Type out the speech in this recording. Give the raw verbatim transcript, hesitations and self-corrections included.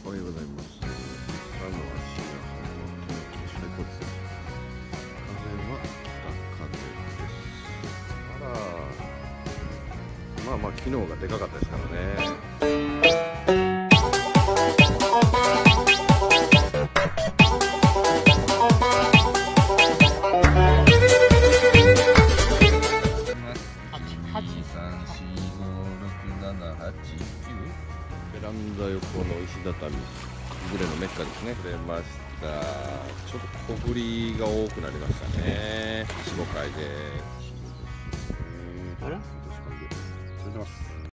おはようございます。朝の足が天気最高ですね。風は北風です。あら、まあまあ昨日がでかかったですからね。ベランダ横の石畳、グレのメッカですね。出ました。ちょっと小降りが多くなりましたね。下海で。 あら？それでます。